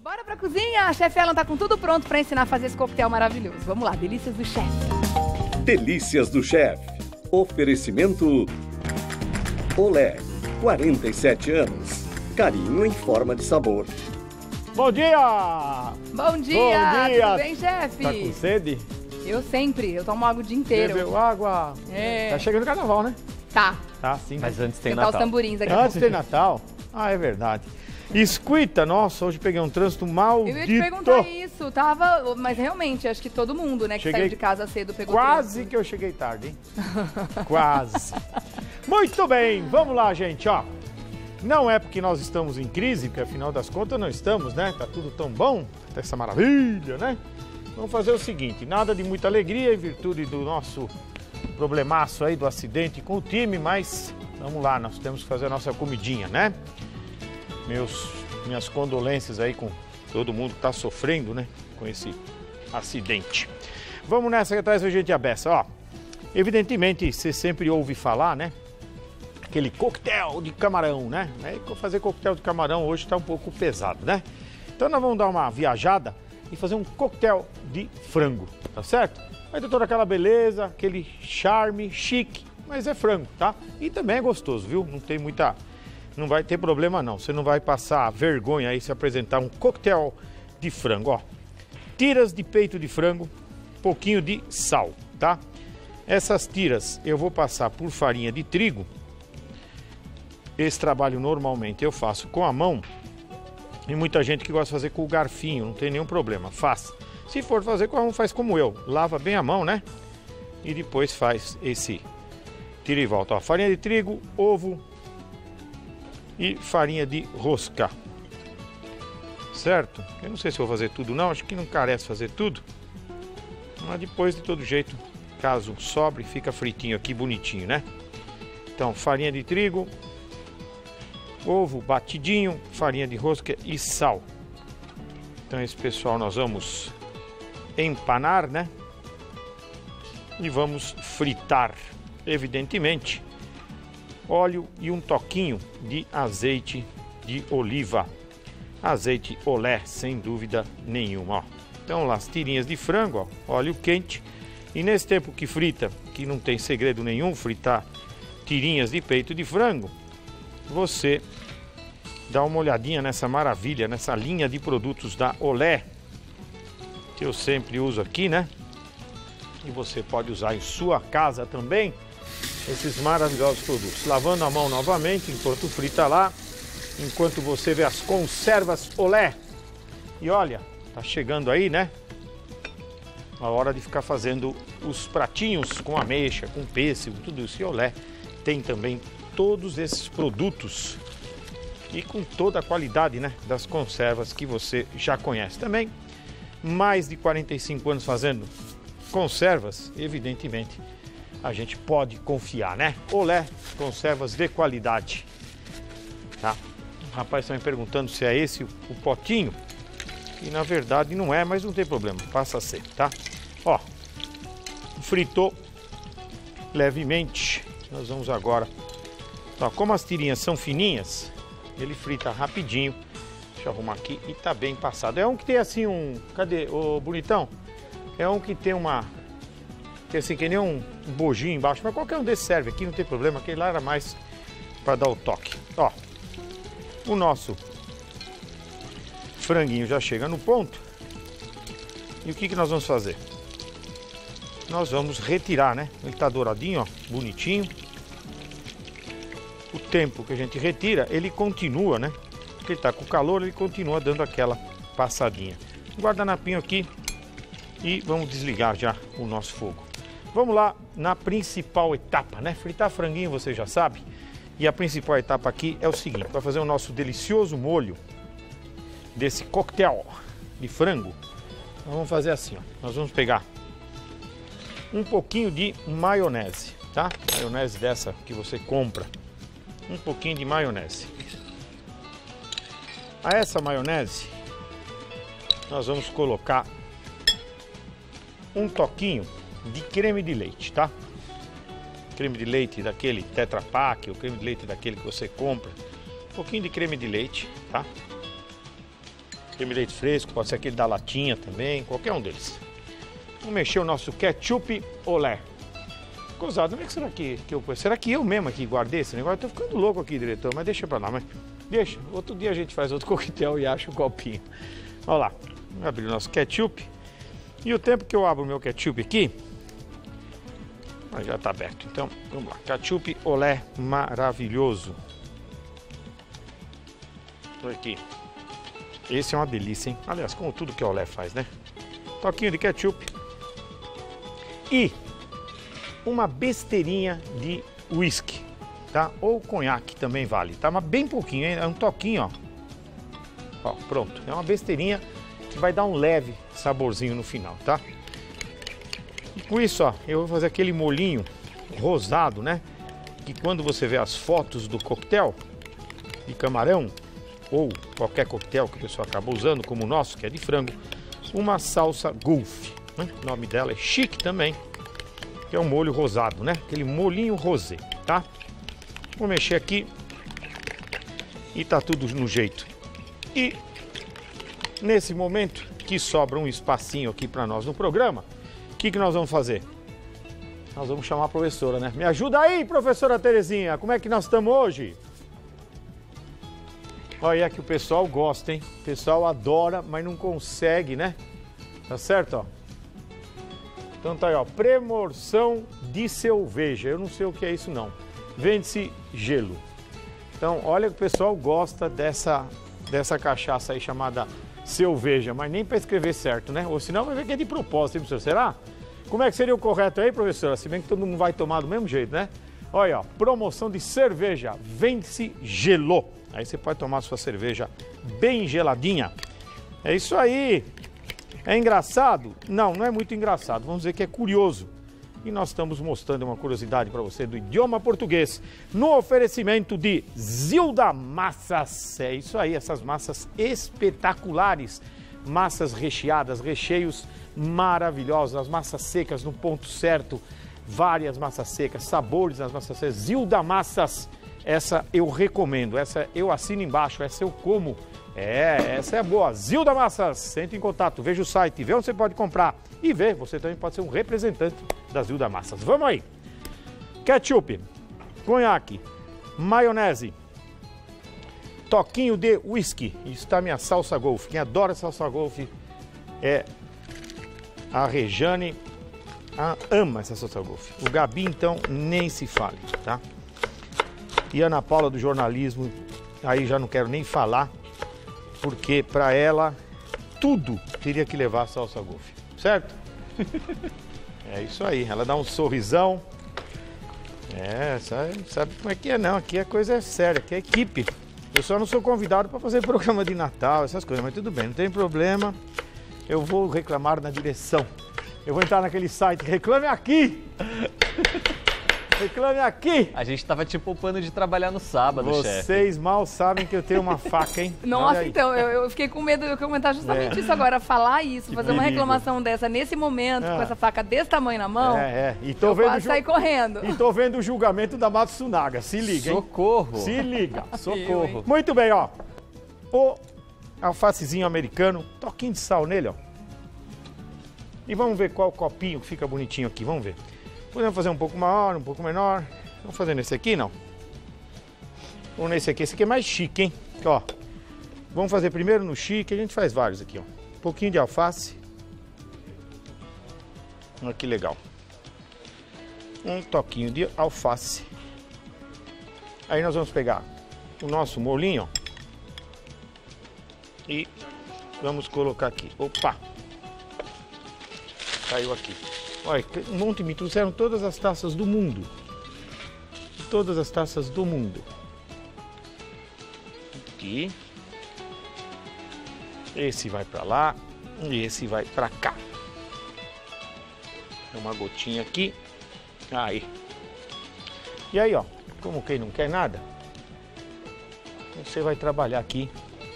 Bora pra cozinha? A chefe Ellen tá com tudo pronto pra ensinar a fazer esse coquetel maravilhoso. Vamos lá, delícias do chefe. Delícias do chefe. Oferecimento Olé, 47 anos. Carinho em forma de sabor. Bom dia! Bom dia! Bom dia! Tudo bem, chefe? Tá com sede? Eu sempre, eu tomo água o dia inteiro. Bebeu água? É. Tá chegando o carnaval, né? Tá. Tá, sim. Mas antes tem Cantar os Natal. tamborins aqui. Antes tem Natal? Ah, é verdade. Escuta, nossa, hoje peguei um trânsito maldito. Eu ia te perguntar isso, mas realmente, acho que todo mundo, né, que Cheguei saiu de casa cedo pegou Quase trânsito. que eu cheguei tarde, hein? Quase. Muito bem, vamos lá, gente, ó. Não é porque nós estamos em crise, porque afinal das contas não estamos, né? Tá tudo tão bom, tá essa maravilha, né? Vamos fazer o seguinte, nada de muita alegria em virtude do nosso problemaço aí do acidente com o time, mas vamos lá, nós temos que fazer a nossa comidinha, né? Minhas condolências aí com todo mundo que tá sofrendo, né? Com esse acidente. Vamos nessa que traz a gente a beça, ó. Evidentemente, você sempre ouve falar, né? Aquele coquetel de camarão, né? Fazer coquetel de camarão hoje tá um pouco pesado, né? Então nós vamos dar uma viajada e fazer um coquetel de frango, tá certo? Vai ter toda aquela beleza, aquele charme chique, mas é frango, tá? E também é gostoso, viu? Não vai ter problema não, você não vai passar vergonha aí se apresentar um coquetel de frango, ó. Tiras de peito de frango, pouquinho de sal, tá? Essas tiras eu vou passar por farinha de trigo. Esse trabalho normalmente eu faço com a mão. E muita gente que gosta de fazer com o garfinho, não tem nenhum problema, faça. Se for fazer com a mão, faz como eu, lava bem a mão, né? E depois faz esse tira e volta, ó. Farinha de trigo, ovo e farinha de rosca, certo? Eu não sei se vou fazer tudo não, acho que não carece fazer tudo, mas depois de todo jeito, caso sobre, fica fritinho aqui, bonitinho, né? Então, farinha de trigo, ovo batidinho, farinha de rosca e sal. Então esse pessoal nós vamos empanar, né? E vamos fritar, evidentemente, óleo e um toquinho de azeite de oliva. Azeite olé, sem dúvida nenhuma, ó. Então lá as tirinhas de frango, ó, óleo quente. E nesse tempo que frita, que não tem segredo nenhum, fritar tirinhas de peito de frango, você dá uma olhadinha nessa maravilha, nessa linha de produtos da Olé, que eu sempre uso aqui, né? E você pode usar em sua casa também, esses maravilhosos produtos. Lavando a mão novamente, enquanto frita lá, enquanto você vê as conservas Olé. E olha, tá chegando aí, né? A hora de ficar fazendo os pratinhos com ameixa, com pêssego, tudo isso. E Olé tem também todos esses produtos e com toda a qualidade, né, das conservas que você já conhece também. Mais de 45 anos fazendo conservas, evidentemente a gente pode confiar, né? Olé, conservas de qualidade, tá? O rapaz está me perguntando se é esse o potinho, e na verdade não é, mas não tem problema, passa a ser, tá? Ó, fritou levemente. Nós vamos agora, ó, como as tirinhas são fininhas, ele frita rapidinho. Deixa eu arrumar aqui e tá bem passado. É um que tem assim um... Cadê, ô bonitão? É um que tem uma... Tem assim, que nem um bojinho embaixo. Mas qualquer um desses serve aqui, não tem problema. Aquele lá era mais para dar o toque. Ó, o nosso franguinho já chega no ponto. E o que nós vamos fazer? Nós vamos retirar, né? Ele tá douradinho, ó, bonitinho. O tempo que a gente retira, ele continua, né? Porque ele tá com calor, ele continua dando aquela passadinha. Guardanapinho aqui e vamos desligar já o nosso fogo. Vamos lá na principal etapa, né? Fritar franguinho, você já sabe. E a principal etapa aqui é o seguinte, para fazer o nosso delicioso molho desse coquetel de frango, nós vamos fazer assim, ó. Nós vamos pegar um pouquinho de maionese, tá? Maionese dessa que você compra. Um pouquinho de maionese. A essa maionese nós vamos colocar um toquinho de creme de leite, tá? Creme de leite daquele Tetra Pak, ou creme de leite daquele que você compra. Um pouquinho de creme de leite, tá? creme de leite fresco, pode ser aquele da latinha também, qualquer um deles. Vamos mexer o nosso ketchup Olé. Gozado, onde é que será que eu pus? Será que eu mesmo aqui guardei esse negócio? Eu tô ficando louco aqui, diretor, mas deixa pra lá, mas deixa. Outro dia a gente faz outro coquetel e acha um copinho. Olha lá, vamos abrir o nosso ketchup. E o tempo que eu abro o meu ketchup aqui, já tá aberto. Então, vamos lá, ketchup Olé maravilhoso. Aqui. Esse é uma delícia, hein? Aliás, como tudo que a Olé faz, né? Toquinho de ketchup. E uma besteirinha de whisky, tá? Ou conhaque também vale, tá? Mas bem pouquinho, hein? É um toquinho, ó. Ó, pronto. É uma besteirinha que vai dar um leve saborzinho no final, tá? E com isso, ó, eu vou fazer aquele molhinho rosado, né? Que quando você vê as fotos do coquetel de camarão, ou qualquer coquetel que a pessoa acaba usando, como o nosso, que é de frango, uma salsa Golf, né? O nome dela é chique também, que é um molho rosado, né? Aquele molhinho rosé, tá? Vou mexer aqui e tá tudo no jeito. E nesse momento que sobra um espacinho aqui para nós no programa, o que nós vamos fazer? Nós vamos chamar a professora, né? Me ajuda aí, professora Terezinha, como é que nós estamos hoje? Olha que o pessoal gosta, hein? O pessoal adora, mas não consegue, né? Tá certo, ó? Então tá aí, ó. Premorção de cerveja. Eu não sei o que é isso, não. Vende-se gelo. Então, olha que o pessoal gosta dessa cachaça aí chamada cerveja, mas nem para escrever certo, né? Ou senão vai ver que é de propósito, hein, professor? Será? Como é que seria o correto aí, professora? Se bem que todo mundo vai tomar do mesmo jeito, né? Olha, ó. Promoção de cerveja. Vende-se gelo. Aí você pode tomar sua cerveja bem geladinha. É isso aí. É engraçado? Não, não é muito engraçado. Vamos dizer que é curioso. E nós estamos mostrando uma curiosidade para você do idioma português no oferecimento de Zilda Massas. É isso aí, essas massas espetaculares. Massas recheadas, recheios maravilhosos, as massas secas no ponto certo. Várias massas secas, sabores nas massas secas. Zilda Massas. Essa eu recomendo, essa eu assino embaixo, essa eu como. Essa é boa. Zilda Massas, entre em contato, veja o site, vê onde você pode comprar. E vê, você também pode ser um representante da Zilda Massas. Vamos aí. Ketchup, conhaque, maionese, toquinho de whisky. Isso está minha salsa Golf. Quem adora salsa Golf é a Rejane. Ama essa salsa Golf. O Gabi, então, nem se fale, tá? E a Ana Paula do jornalismo, aí já não quero nem falar, porque para ela tudo teria que levar salsa Golf, certo? É isso aí, ela dá um sorrisão. Sabe como é que é não, aqui a coisa é séria, aqui é equipe. Eu só não sou convidado para fazer programa de Natal, essas coisas, mas tudo bem, não tem problema. Eu vou reclamar na direção. Eu vou entrar naquele site, reclame aqui! Reclame aqui! A gente tava te poupando de trabalhar no sábado, chefe. Vocês mal sabem que eu tenho uma faca, hein? Nossa, então, eu fiquei com medo de eu comentar justamente isso agora. Falar isso, fazer uma reclamação dessa nesse momento, com essa faca desse tamanho na mão. E tô vendo quase sair correndo. E tô vendo o julgamento da Matsunaga. Se liga, hein? Socorro! Se liga, socorro! Muito bem, ó. O alfacezinho americano, toquinho de sal nele, ó. E vamos ver qual copinho que fica bonitinho aqui, vamos ver. Podemos fazer um pouco maior, um pouco menor. Vamos fazer nesse aqui, não? Ou nesse aqui. Esse aqui é mais chique, hein? Ó, vamos fazer primeiro no chique. A gente faz vários aqui, ó. Um pouquinho de alface. Olha que legal. Um toquinho de alface. Aí nós vamos pegar o nosso molinho, ó. E vamos colocar aqui. Opa! Caiu aqui. Olha, um monte me trouxeram todas as taças do mundo. Todas as taças do mundo. Aqui. Esse vai pra lá e esse vai pra cá. Uma gotinha aqui. Aí. E aí, ó, como quem não quer nada, você vai trabalhar aqui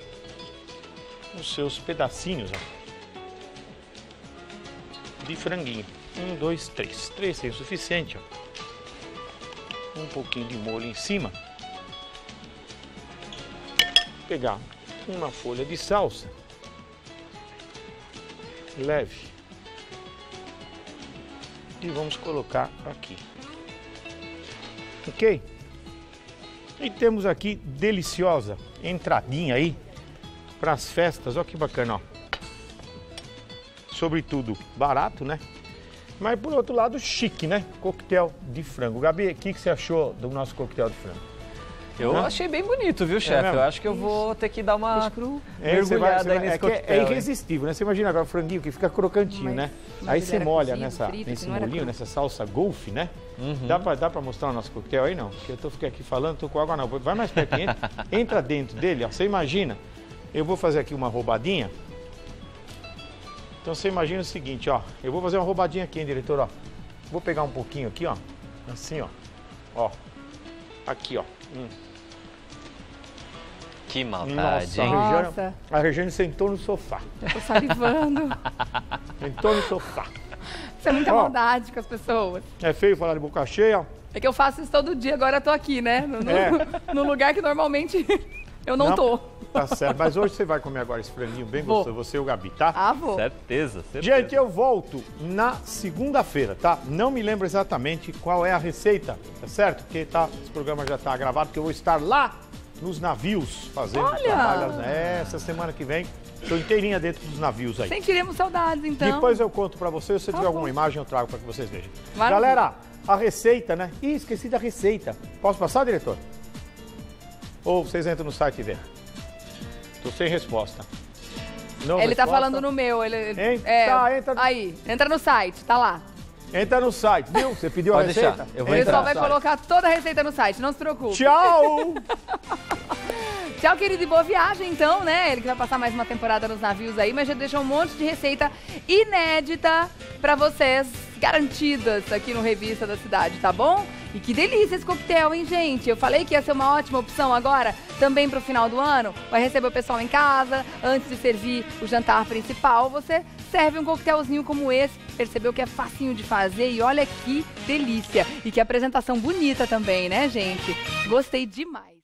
os seus pedacinhos, ó, de franguinho. 1, 2, 3. 3 é o suficiente, ó. Um pouquinho de molho em cima. Pegar uma folha de salsa leve. E vamos colocar aqui. Ok? E temos aqui deliciosa entradinha aí para as festas. Olha que bacana, ó. Sobretudo barato, né? Mas por outro lado, chique, né? Coquetel de frango. Gabi, o que você achou do nosso coquetel de frango? Eu achei bem bonito, viu, chefe? Eu acho que eu vou ter que dar uma mergulhada aí nesse coquetel. É irresistível, né? Você imagina agora o franguinho que fica crocantinho, né? Aí você molha nesse molhinho, nessa salsa golfe, né? Uhum. Dá pra mostrar o nosso coquetel aí, não? Porque eu fiquei aqui falando, tô com água não. Vai mais perto, entra dentro dele, ó. Você imagina, eu vou fazer aqui uma roubadinha. Então você imagina o seguinte, ó. Eu vou fazer uma roubadinha aqui, hein, diretor, ó. Vou pegar um pouquinho aqui, ó. Assim, ó. Ó. Aqui, ó. Que maldade, hein? Nossa. A Regiane sentou no sofá. Eu tô salivando. Sentou no sofá. Isso é muita maldade com as pessoas. É feio falar de boca cheia. É que eu faço isso todo dia, agora eu tô aqui, né? No lugar que normalmente eu não tô. Tá certo, mas hoje você vai comer agora esse franguinho bem gostoso, você e o Gabi, tá? Ah, vou. Certeza. Gente, eu volto na segunda-feira, tá? Não me lembro exatamente qual é a receita, tá certo? Porque esse programa já tá gravado, porque eu vou estar lá nos navios fazendo trabalho. Essa semana que vem, estou inteirinha dentro dos navios aí. Sentiremos saudades, então. Depois eu conto pra vocês, se tiver alguma imagem eu trago pra que vocês vejam. Maravilha. Galera, a receita, né? Ih, esqueci da receita. Posso passar, diretor? Ou vocês entram no site e vê? Tô sem resposta. Ele tá falando no meu. Entra. Aí, entra no site, tá lá. Entra no site, viu? Você pediu a receita? Eu vou Ele entrar. só vai colocar toda a receita no site, não se preocupe. Tchau! Tchau, querido, e boa viagem, então, né? Ele que vai passar mais uma temporada nos navios aí, mas já deixou um monte de receita inédita pra vocês, garantidas aqui no Revista da Cidade, tá bom? E que delícia esse coquetel, hein, gente? Eu falei que ia ser uma ótima opção agora, também pro final do ano. Vai receber o pessoal em casa, antes de servir o jantar principal, você serve um coquetelzinho como esse, percebeu que é facinho de fazer e olha que delícia. E que apresentação bonita também, né, gente? Gostei demais.